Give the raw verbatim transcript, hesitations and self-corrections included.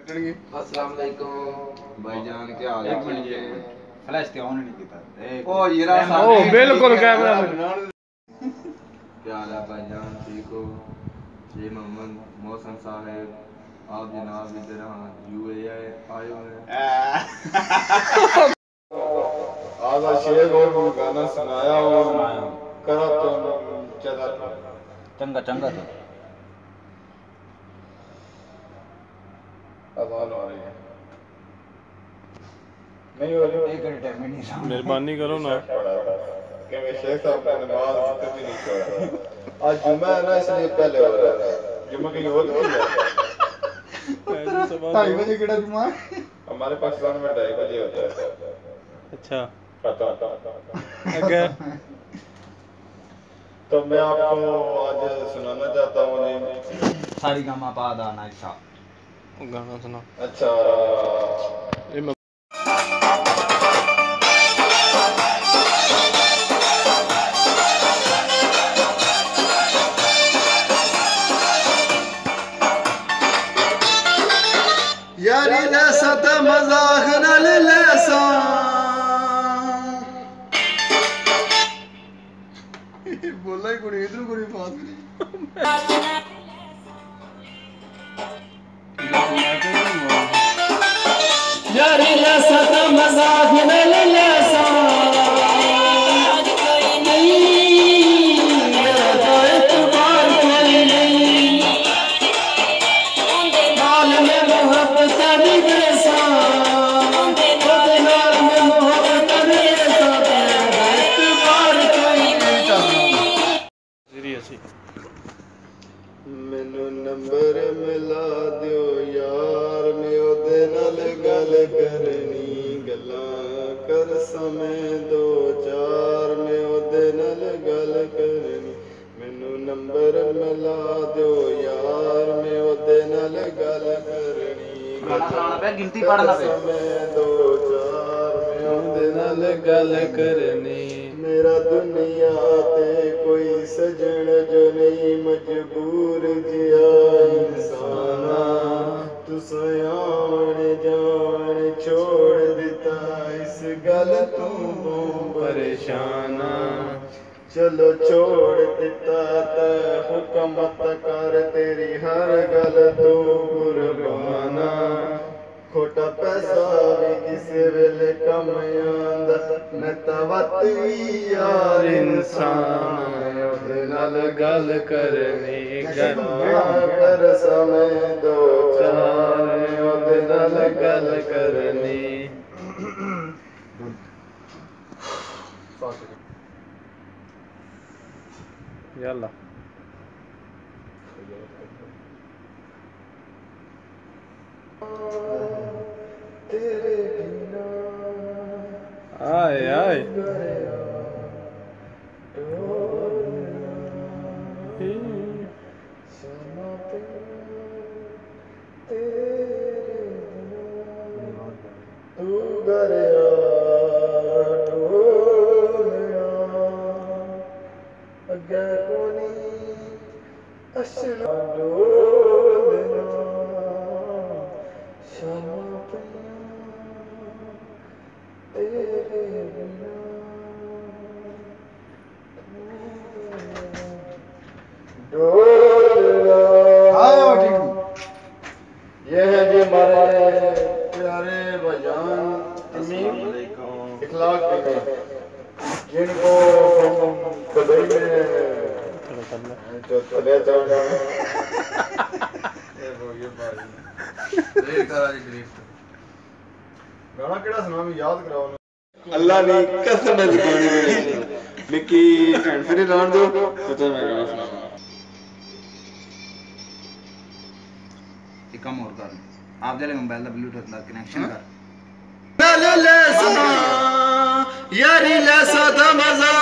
अस्सलाम वालेकुम भाईजान, क्या हाल है? फ्लैश ते ऑन नहीं कीता ओ येरा ओ बिल्कुल कैमरा क्या हाल है भाईजान, ठीक हो? जी मोहम्मद मौसम साहब, आप जनाब इधर यूए आए हुए हैं। आधा शेर और गाना सुनाया और करा तो चला चंगा चंगा तो अजान हो रही है नहीं हो रही एक टाइम में नहीं सामने मेहरबानी करो ना कि मैं शेख साहब ने नमाज कभी नहीं छोड़ा। आज जुम्मा है ना, इसलिए पहले हो रहा है। जुम्मा कहीं और नहीं है। ढाई बजे केड़ा जुम्मा हमारे पाकिस्तान में ढाई बजे होता है। अच्छा पता अगर तो मैं आपको आज सुनाना चाहता हूँ जी सारी गामा पा दा ना सा गाना सुना। अच्छा ये मैं यारी लैसा ते मजाक नाल लैसा बोला ही कुड़ी इधर कुड़ी बात नहीं यारी लैसा ते मजाक नाल लैसा मैनू नंबर मिला दियो यार, मैं ओदे नाल गल करनी, गल्लां कर समय दो चार, मैं ओदे नाल गल करनी। मैनू नंबर मिला दियो यार, मैं ओदे नाल गल करनी, गाना पे गिनती पढ़ना पे समय दो चार, मैं ओदे नाल गल करनी। मेरा दुनिया ते कोई सजन जो नहीं, मजबूर जिया इंसाना, तू सयाण जान छोड़ दिता, इस गल तू परेशाना। चलो छोड़ दिता ते हुक्म कर, तेरी हर गल तू कुर्बाना। खोटा पैसा भी किसी वेले कम आंदा, मैं तवत यार इंसान, ओदे नाल गल करनी, गल्लां कर समय दो चार, ओदे नाल गल करनी। यल्ला तेरे बिना आए आए तू गया टोलिया अगे कोनी असला डोलिया शामा पिया तेरे बिना डोलिया। ये है जी हमारे प्यारे भाईजान इखलाक के, जिनको दुबई में जो चले जाना गाना केड़ा सुना मैं याद कराओ। अल्लाह ने कसम लगानी निकी हैंड फ्री लान दो तो मैं गाना सुनाऊंगा। एक काम और कर आप जले मोबाइल दा ब्लूटूथ दा कनेक्शन कर यारी लैसा था मजा